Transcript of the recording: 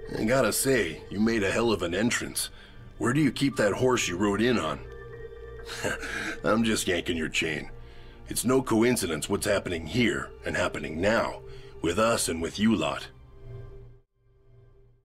I gotta say, you made a hell of an entrance. Where do you keep that horse you rode in on? I'm just yanking your chain. It's no coincidence what's happening here and happening now, with us and with you lot.